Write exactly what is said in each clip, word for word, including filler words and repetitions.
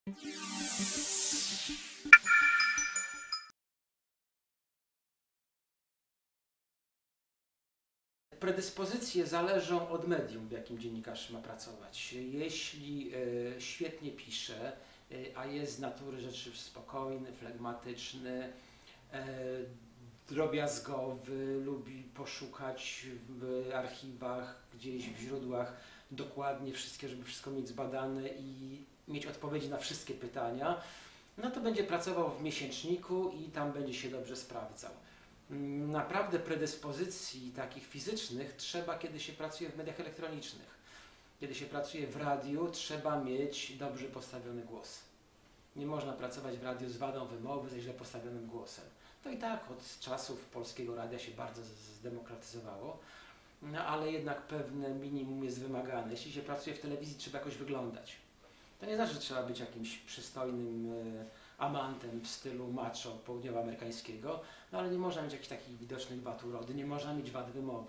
Predyspozycje zależą od medium, w jakim dziennikarz ma pracować. Jeśli e, świetnie pisze, e, a jest z natury rzeczy spokojny, flegmatyczny, e, drobiazgowy, lubi poszukać w archiwach, gdzieś w źródłach dokładnie wszystkie, żeby wszystko mieć zbadane i mieć odpowiedzi na wszystkie pytania, no to będzie pracował w miesięczniku i tam będzie się dobrze sprawdzał. Naprawdę predyspozycji takich fizycznych trzeba, kiedy się pracuje w mediach elektronicznych. Kiedy się pracuje w radiu, trzeba mieć dobrze postawiony głos. Nie można pracować w radiu z wadą wymowy, ze źle postawionym głosem. To i tak od czasów Polskiego Radia się bardzo zdemokratyzowało, no ale jednak pewne minimum jest wymagane. Jeśli się pracuje w telewizji, trzeba jakoś wyglądać. To nie znaczy, że trzeba być jakimś przystojnym amantem w stylu macho południowoamerykańskiego, no ale nie można mieć jakichś takich widocznych wad urody, nie można mieć wad wymowy.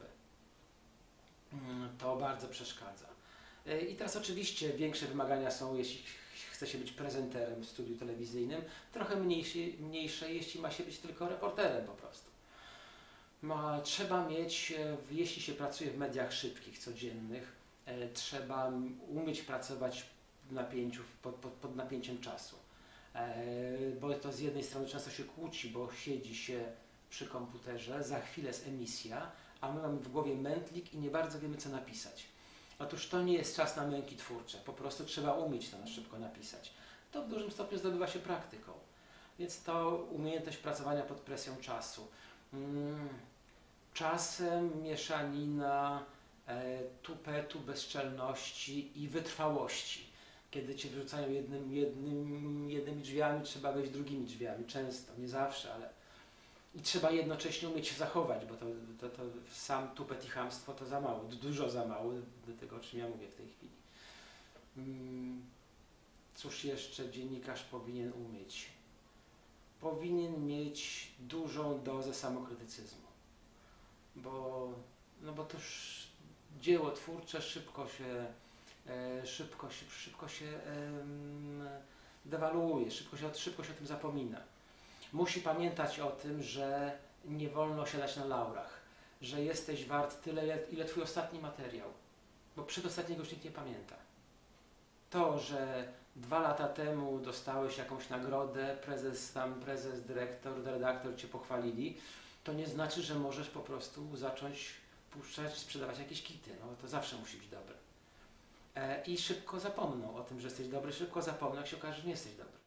To bardzo przeszkadza. I teraz oczywiście większe wymagania są, jeśli chce się być prezenterem w studiu telewizyjnym, trochę mniejsze, mniejsze jeśli ma się być tylko reporterem po prostu. Ma, trzeba mieć, jeśli się pracuje w mediach szybkich, codziennych, trzeba umieć pracować w napięciu, pod, pod, pod napięciem czasu. Bo to z jednej strony często się kłóci, bo siedzi się przy komputerze, za chwilę jest emisja, a my mamy w głowie mętlik i nie bardzo wiemy, co napisać. Otóż to nie jest czas na męki twórcze, po prostu trzeba umieć to na szybko napisać. To w dużym stopniu zdobywa się praktyką, więc to umiejętność pracowania pod presją czasu. Czasem mieszanina e, tupetu, bezczelności i wytrwałości. Kiedy cię wyrzucają jednym, jednym, jednymi drzwiami, trzeba wejść drugimi drzwiami, często, nie zawsze, ale i trzeba jednocześnie umieć się zachować, bo to, to, to sam tupet i chamstwo to za mało, dużo za mało do tego, o czym ja mówię w tej chwili. Cóż jeszcze dziennikarz powinien umieć? Powinien mieć dużą dozę samokrytycyzmu, bo, no bo to już dzieło twórcze szybko się E, szybko się, szybko się e, dewaluuje, szybko się, szybko się o tym zapomina. Musi pamiętać o tym, że nie wolno siadać na laurach, że jesteś wart tyle, ile twój ostatni materiał, bo przedostatniego już nikt nie pamięta. To, że dwa lata temu dostałeś jakąś nagrodę, prezes tam, prezes, dyrektor, redaktor cię pochwalili, to nie znaczy, że możesz po prostu zacząć puszczać, sprzedawać jakieś kity. No, to zawsze musi być dobre. I szybko zapomną o tym, że jesteś dobry, szybko zapomną, jak się okaże, że nie jesteś dobry.